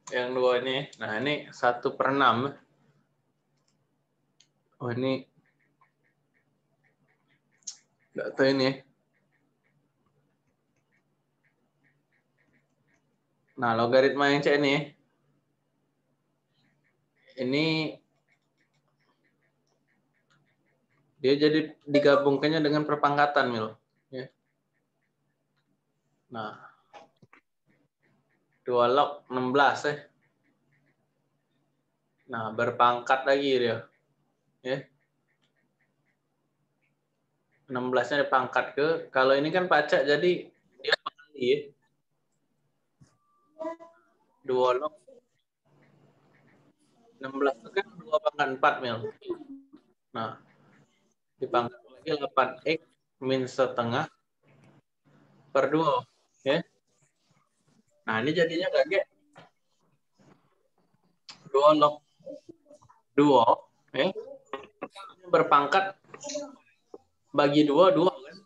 Yang dua ini. Nah, ini 1/6. Oh, ini nggak tahu ini. Nah, logaritma yang C ini dia jadi digabungkannya dengan perpangkatan, Mil. Ya. Nah, 2 log 16 ya. Nah, berpangkat lagi dia. Ya. 16-nya dipangkat ke, kalau ini kan pacak jadi dia kali ya. 2 log 16 itu kan 2 pangkat 4, Mil. Nah, dipangkat lagi 8x min setengah per 2. Ya. Nah, ini jadinya kayak 2 log 2. Ya. Berpangkat bagi 2 kan.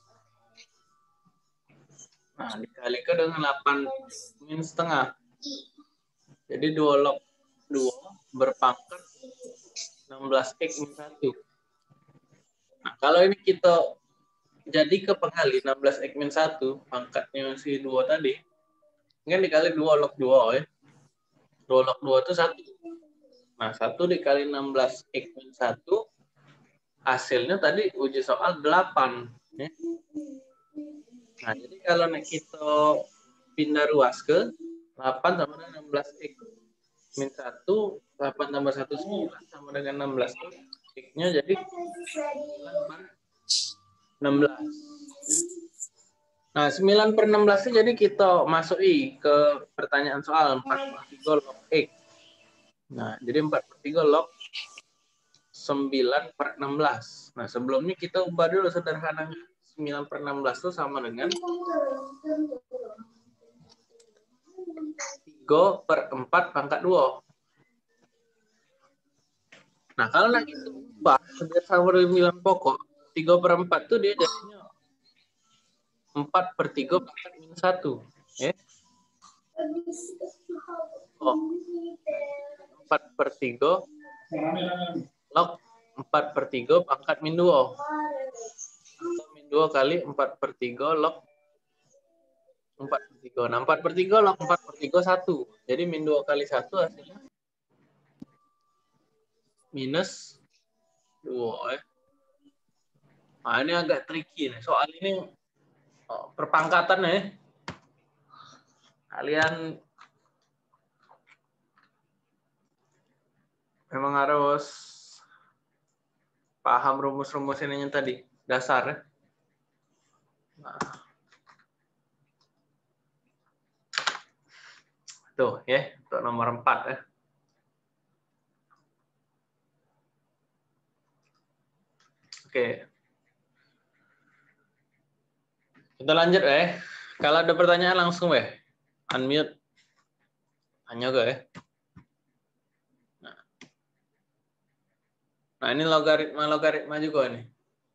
Nah, dikalikan dengan 8 min setengah. Jadi 2 log 2 berpangkat 16x min 1. Nah, kalau ini kita jadi ke pengali 16x min 1, pangkatnya si 2 tadi, kan dikali 2 log 2 ya. 2 log 2 itu 1. Nah, 1 dikali 16x min 1, hasilnya tadi uji soal 8. Ya. Nah, jadi kalau kita pindah ruas ke 8 sama dengan 16x min 1, 8 tambah 1, 9 sama dengan 16. X-nya jadi 9/16. Nah, 9/16 jadi kita masuki ke pertanyaan soal 4/3 log X. Nah, jadi 4/3 log 9/16. Nah, sebelumnya kita ubah dulu sederhananya. 9/16 itu sama dengan 3/4 pangkat 2. Nah, kalau nak kita ubah biar sama dengan bilangan pokok, 3/4 itu dia jadinya 4/3 pangkat minus 1. Ya. Oh. 4/3 log 4/3 pangkat min 2. Atau min 2 kali 4/3 log 4/3. Nah, 4/3 log 4/3 1. Jadi min 2 kali 1 hasilnya minus 2. Nah, ini agak tricky nih. Soal ini perpangkatan ya. Kalian memang harus paham rumus-rumus ininya tadi, dasar ya. Nah. Tuh ya, untuk nomor 4 ya. Oke. Kita lanjut ya. Kalau ada pertanyaan langsung ya. Unmute. Tanya ke ya. Nah, ini logaritma juga nih.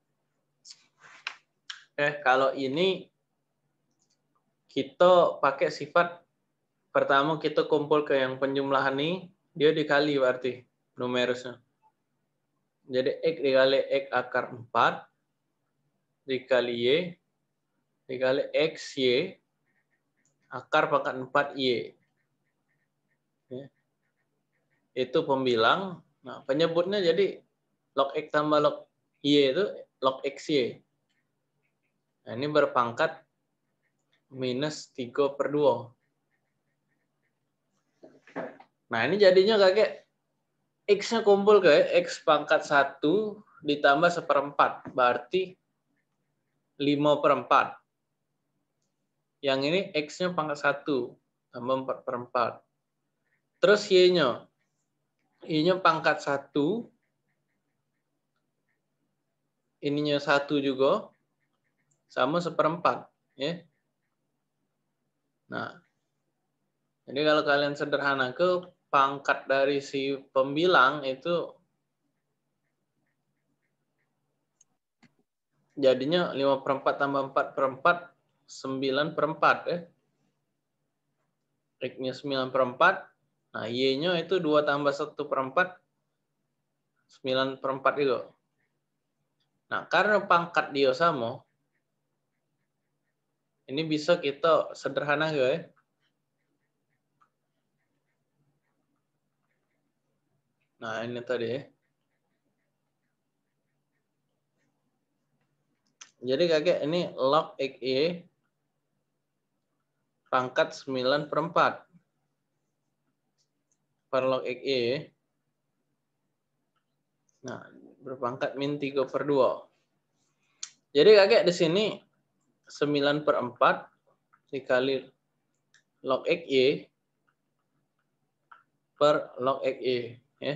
Kalau ini kita pakai sifat pertama kita kumpul ke yang penjumlahan nih, dia dikali berarti numerusnya. Jadi X dikali X akar 4 dikali Y dikali X Y akar pangkat 4Y. Ya. Itu pembilang. Nah, penyebutnya jadi log X tambah log Y itu log XY. Nah, ini berpangkat minus 3/2. Nah, ini jadinya kayak X-nya kumpul ke X pangkat 1 ditambah 1/4. Berarti 5/4. Yang ini X-nya pangkat 1 tambah 4/4. Terus Y-nya. Y-nya pangkat 1. Ininya 1 juga. Sama 1/4. Ya. Nah, jadi kalau kalian sederhana ke pangkat dari si pembilang itu jadinya 5/4 tambah 4/4, 9/4 ya. X-nya 9/4, Nah, Y-nya itu 2 tambah 1/4, 9/4 itu. Nah, karena pangkat dia sama, ini bisa kita sederhana guys. Nah, ini tadi ya. Jadi kakek ini log XY pangkat 9/4 per log XY. Nah, berpangkat min 3/2. Jadi kakek di sini 9/4 dikali log XY per log XY. Ya.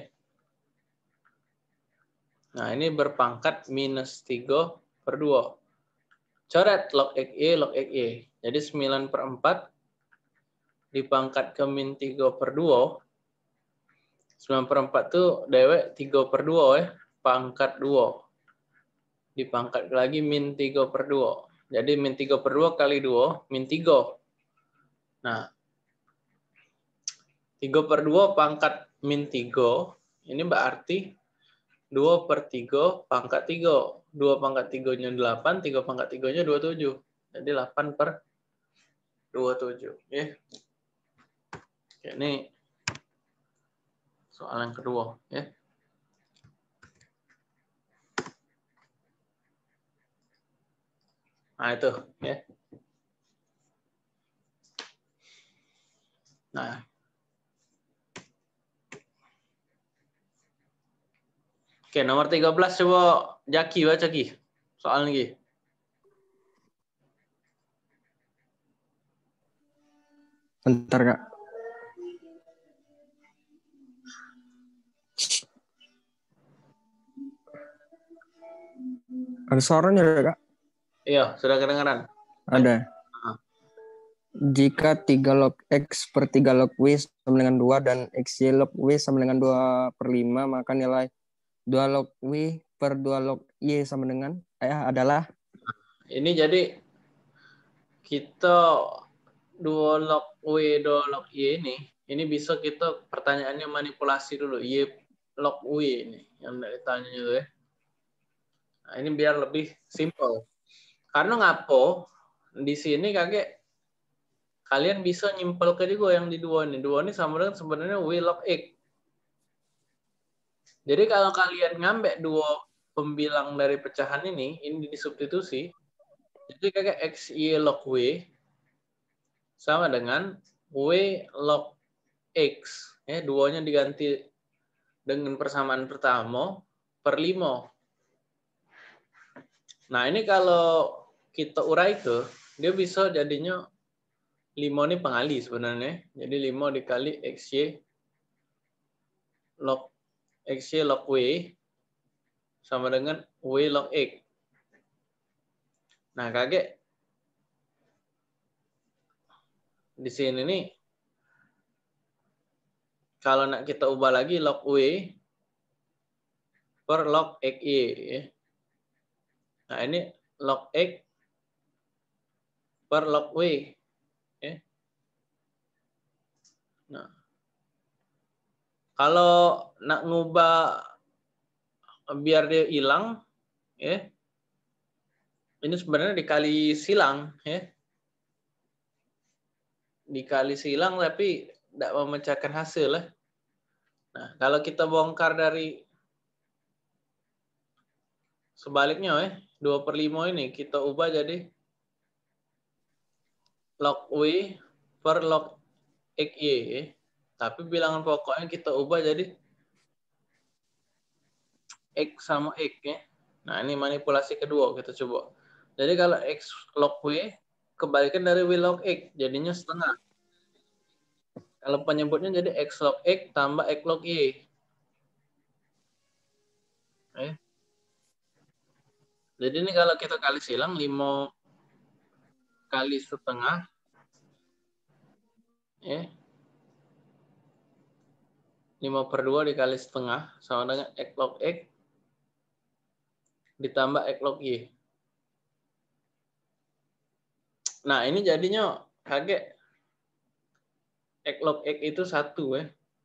Nah, ini berpangkat minus 3/2. Coret log XY, log XY. Jadi 9/4 dipangkat ke min 3/2. 9/4 itu dewek 3/2 ya. Pangkat 2. Dipangkat lagi min 3/2. Jadi min 3/2 kali 2, min 3. Nah, 3/2 pangkat min 3, ini berarti 2/3 pangkat 3. 2 pangkat 3-nya 8, 3 pangkat 3-nya 27. Jadi 8/27. Ya. Ini soal yang kedua. Ya. Nah, itu. Ya. Nah. Oke, nomor 13 coba Jaki baca Ki. Soal ini. Bentar, Kak. Ada suaranya, Kak? Iya, sudah kedengaran. Ada. Jika 3 log X per 3 log W sama dengan 2 dan XY log W sama dengan 2/5, maka nilai 2 log W per 2 log Y sama dengan adalah. Ini jadi kita 2 log W, 2 log Y ini bisa kita pertanyaannya manipulasi dulu. Y log W ini yang ditanya itu ya. Nah, ini biar lebih simple. Karena ngapo di sini kakek kalian bisa nyimpel ke juga yang di 2 ini. 2 ini sama dengan sebenarnya W log X. Jadi kalau kalian ngambil 2 pembilang dari pecahan ini disubstitusi. Jadi kakek XY log W sama dengan W log X. Ya, 2-nya diganti dengan persamaan pertama per 5. Nah, ini kalau kita urai ke, dia bisa jadinya 5 ini pengali sebenarnya. Jadi 5 dikali XY log W sama dengan W log X. Nah, kakek di sini nih kalau nak kita ubah lagi log W per log XY ya. Nah, ini log X per log W ya. Nah, kalau nak ngubah biar dia hilang ya. Ini sebenarnya dikali silang ya. Dikali silang tapi tidak memecahkan hasil lah. Nah, kalau kita bongkar dari sebaliknya ya, 2/5 ini kita ubah jadi log W per log XY ya. Tapi bilangan pokoknya kita ubah jadi X sama X ya. Nah, ini manipulasi kedua kita coba. Jadi kalau X log W kebalikan dari W log X, jadinya setengah. Kalau penyebutnya jadi X log X tambah X log Y. Jadi ini kalau kita kali silang 5 kali setengah ya. 5/2 dikali setengah sama dengan X log X ditambah X log Y. Nah, ini jadinya kakek X log X itu 1 ya.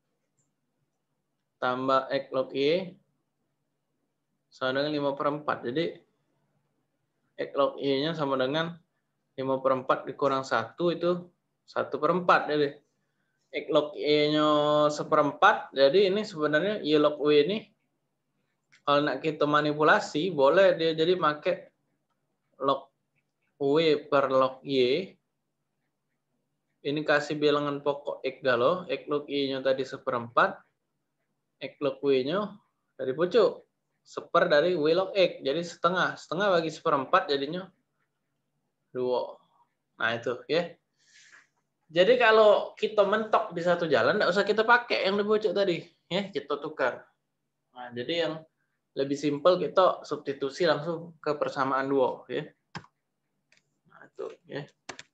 tambah X log Y sama dengan 5/4. Jadi X log Y-nya sama dengan 5/4 dikurang 1 itu 1/4. Jadi X log Y-nya 1/4. Jadi ini sebenarnya Y log W ini kalau nak kita manipulasi boleh dia jadi pakai log W per log Y. Ini kasih bilangan pokok X galau. X log Y-nya tadi 1/4. X log W-nya dari pucuk. 1/4 dari W log X. Jadi setengah. Setengah bagi 1/4 jadinya 2. Nah itu ya. Jadi kalau kita mentok di satu jalan, nggak usah kita pakai yang di pucuk tadi. Ya, kita tukar. Nah, jadi yang lebih simpel kita substitusi langsung ke persamaan 2. Ya. Nah itu ya.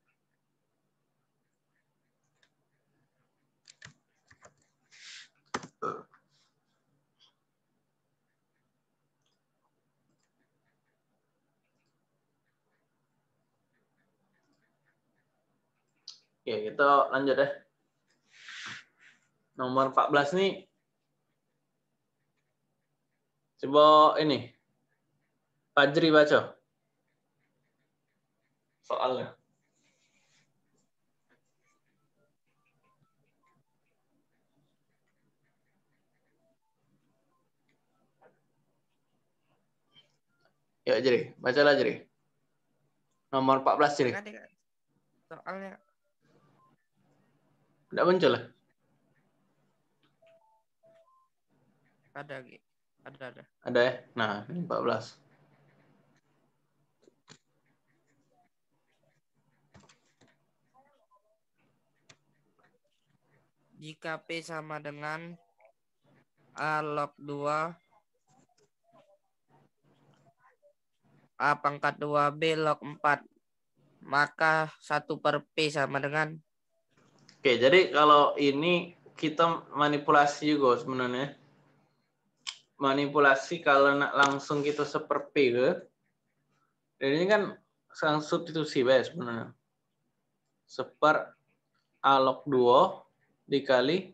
Oke, kita lanjut deh. Nomor 14 nih. Coba ini. Fajri baca. Soalnya. Ya, Jeri. Bacalah, Jeri. Nomor 14, Jeri. Soalnya. Tidak muncul lah. Ada, Gi. Ada. Ada ya? Nah, ini 14. Jika P sama dengan A log 2 A pangkat 2 B log 4, maka 1/P sama dengan. Oke, jadi kalau ini kita manipulasi juga sebenarnya. Manipulasi kalau nak langsung kita seperti ke. Dan ini kan sang substitusi sebenarnya. 1/A log 2 dikali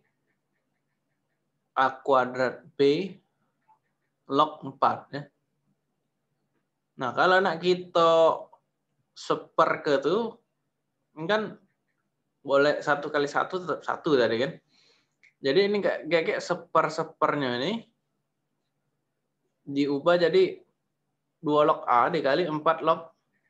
A kuadrat B log 4. Ya. Nah, kalau nak kita seper ke tuh, kan boleh 1 kali 1 tetap 1 tadi kan. Jadi ini kayak sepernya ini diubah jadi 2 log A dikali 4 log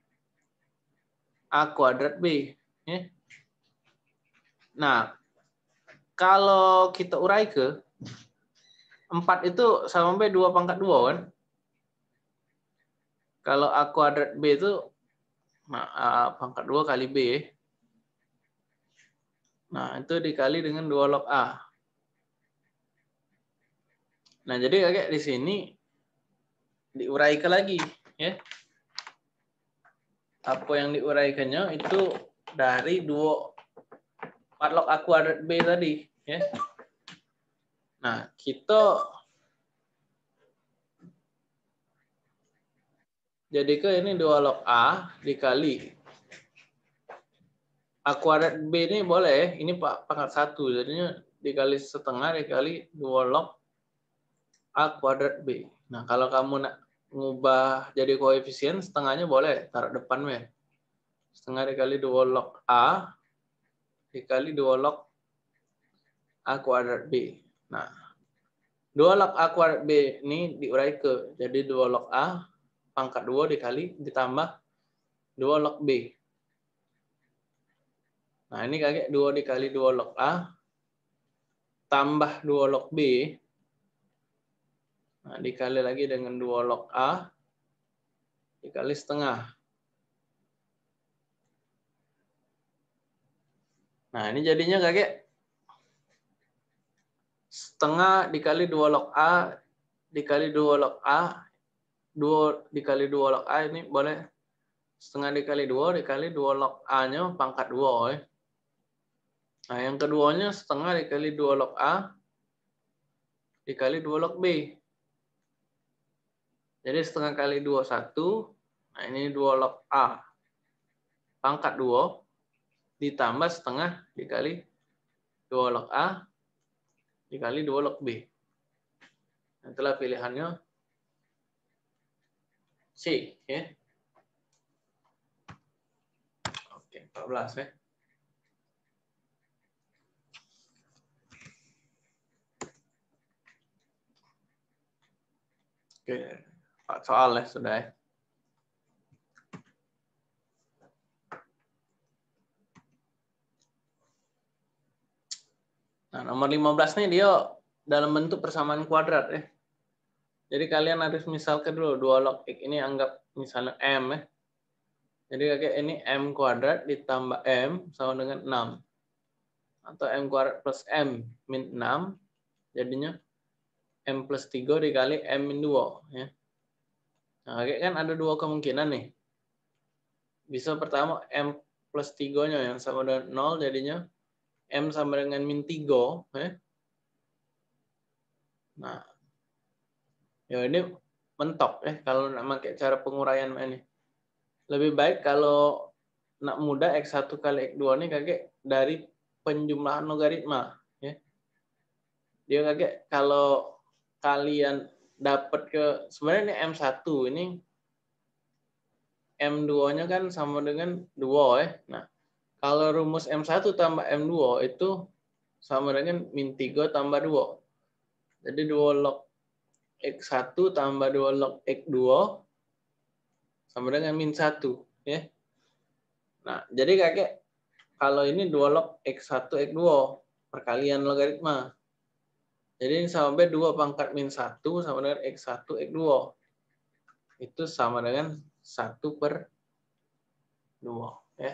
A kuadrat B. Ya. Nah, kalau kita urai ke 4 itu sama B 2 pangkat 2 kan. Kalau A kuadrat B itu nah, A pangkat 2 kali B. Nah, itu dikali dengan 2 log A. Nah, jadi kayak di sini diuraikan lagi. Ya. Apa yang diuraikannya itu dari 4 log A kuadrat B tadi. Ya. Nah, kita jadi ke ini 2 log A dikali A kuadrat B ini boleh, ini pangkat 1, jadinya dikali setengah dikali 2 log A kuadrat B. Nah, kalau kamu nak ngubah jadi koefisien, setengahnya boleh, taruh depan. Setengah dikali 2 log A dikali 2 log A kuadrat B. Nah, 2 log A kuadrat B ini diurai ke, jadi 2 log A pangkat 2 dikali ditambah 2 log B. Nah, ini kakek 2 dikali 2 log A tambah 2 log B. Nah, dikali lagi dengan 2 log A dikali setengah. Nah, ini jadinya kakek setengah dikali 2 log A dikali 2 log A. 2 dikali 2 log A ini boleh setengah dikali 2 dikali 2 log A-nya pangkat 2. Nah, yang keduanya setengah dikali 2 log A dikali 2 log B. Jadi setengah kali 2, 1. Nah, ini 2 log A pangkat 2 ditambah setengah dikali 2 log A dikali 2 log B. Itulah pilihannya C, ya. Oke, 14 ya. Oke, 4 soal ya sudah ya. Nah, nomor 15 nih dia dalam bentuk persamaan kuadrat ya. Jadi kalian harus misalkan dulu 2 log X ini anggap misalnya M ya. Jadi kayak ini M kuadrat ditambah M sama dengan 6. Atau M kuadrat plus M min 6. Jadinya M plus 3 dikali M min 2 ya. Nah, kayak kan ada 2 kemungkinan nih. Bisa pertama M plus 3-nya yang sama dengan 0 jadinya M sama dengan min 3 ya. Nah, ya ini mentok ya kalau nak pakai cara penguraian ini. Lebih baik kalau nak mudah X1 kali X2 ini kakek dari penjumlahan logaritma ya. Dia kakek kalau kalian dapat ke sebenarnya ini M1 ini M2-nya kan sama dengan 2 ya. Nah, kalau rumus M1 tambah M2 itu sama dengan min 3 tambah 2. Jadi 2 log X1 tambah 2 log X2 sama dengan min 1 ya. Nah, jadi kakek kalau ini 2 log X1 X2 perkalian logaritma. Jadi ini sama B 2 pangkat min 1 sama dengan X1 X2. Itu sama dengan 1/2 ya.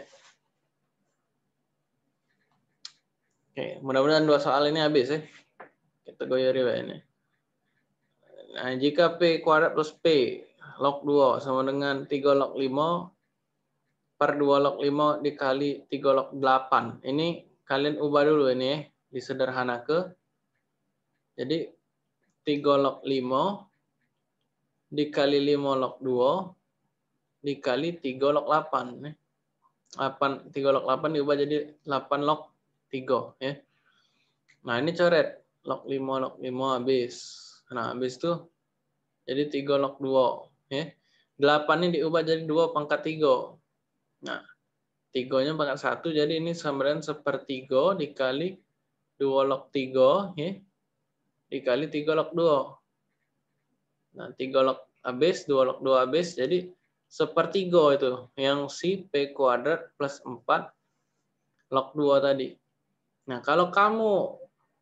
Oke, mudah-mudahan 2 soal ini habis ya. Kita goyori ini. Nah, jika P kuadrat plus P log 2 sama dengan 3 log 5 per 2 log 5 dikali 3 log 8. Ini kalian ubah dulu ini ya, disederhanakan. Jadi 3 log 5 dikali 5 log 2 dikali 3 log 8. 3 log 8 diubah jadi 8 log 3. Ya. Nah ini coret. Log 5 log 5 habis. Nah habis itu jadi 3 log 2. Ya. 8 ini diubah jadi 2 pangkat 3. Nah 3-nya pangkat 1 jadi ini sama dengan 1/3 dikali 2 log 3. Ya. Dikali 3 log 2. Nah, 3 log habis, 2 log 2 habis, jadi 1/3 itu. Yang si P kuadrat plus 4 log 2 tadi. Nah, kalau kamu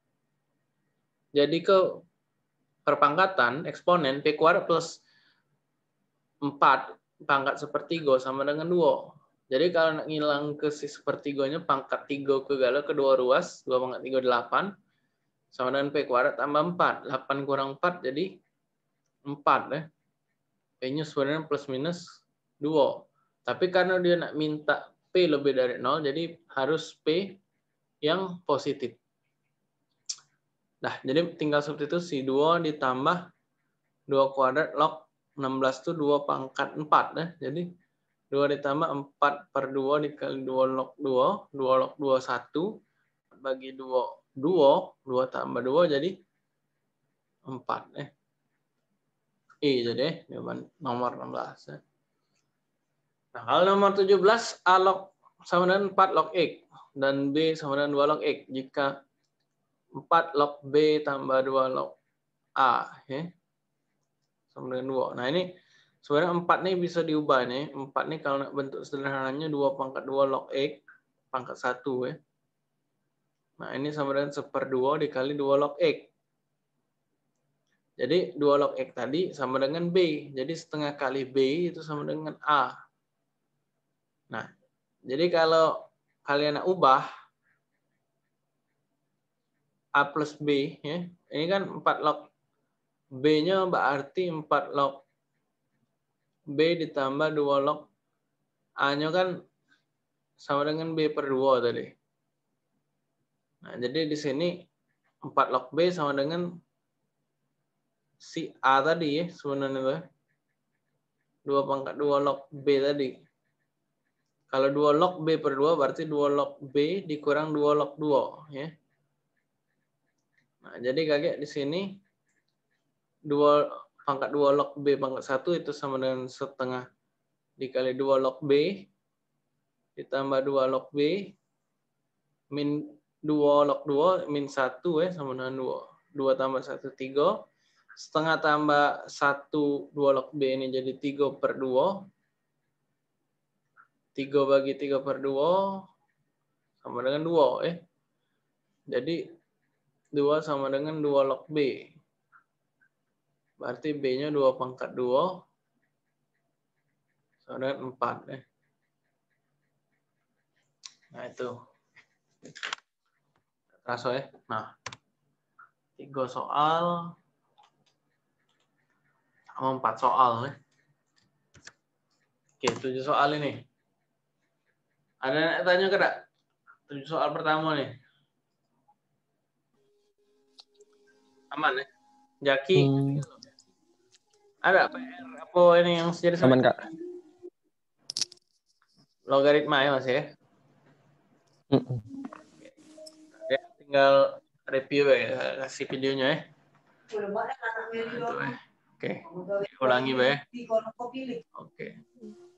jadi ke perpangkatan, eksponen, P kuadrat plus 4 pangkat 1/3 sama dengan 2. Jadi kalau nak ngilang ke si 1/3-nya, pangkat 3 ke gala, kedua ruas, 2 pangkat 3, 8, sama dengan P kuadrat tambah 4. 8 kurang 4, jadi 4 ya. P-nya sebenarnya plus minus 2. Tapi karena dia nak minta P lebih dari 0, jadi harus P yang positif. Nah, jadi tinggal substitusi 2 ditambah 2 kuadrat log 16 itu 2 pangkat 4. Ya. Jadi 2 ditambah 4/2 dikali 2 log 2, 2 log 2, 1. Bagi 2, 2 tambah 2 jadi 4. Jadi jawaban nomor 16. Ya. Nah, kalau nomor 17, A log sama dengan 4 log X dan B sama dengan 2 log X. Jika 4 log B tambah 2 log A ya, sama dengan 2. Nah, ini sebenarnya 4 nih bisa diubah nih. 4 nih kalau bentuk sederhananya 2 pangkat 2 log X pangkat 1 ya. Nah, ini sama dengan 1/2 dikali 2 log X. Jadi 2 log X tadi sama dengan B. Jadi setengah kali B itu sama dengan A. Nah, jadi kalau kalian nak ubah A plus B, ya, ini kan 4 log B-nya berarti 4 log B ditambah 2 log A-nya kan sama dengan B/2 tadi. Nah, jadi di sini 4 log B sama dengan si A tadi ya, sebenarnya 2 pangkat 2 log B tadi. Kalau 2 log B/2 berarti 2 log B dikurang 2 log 2 ya. Nah, jadi kakek di sini 2 pangkat 2 log B pangkat 1 itu sama dengan setengah dikali 2 log B ditambah 2 log B min 2 log 2 min 1 ya sama dengan 2. 2 tambah 1 3. Setengah tambah 1 2 log B ini jadi 3 per 2. 3 bagi 3 per 2 sama dengan 2 ya. Jadi 2 sama dengan 2 log B. Berarti B-nya 2 pangkat 2 sama dengan 4 ya. Nah itu. Terasa ya. Nah. 3 soal sama 4 soal ya. Oke, 7 soal ini. Ada yang tanya enggak? 7 soal pertama nih. Aman ya? Jaki. Ada PR apa ini yang jadi Aman, Kak. Logaritma ya Mas ya? Ya, tinggal review ya, kasih videonya ya. Nah, itu ya. Oke. Ulangi ya. Oke.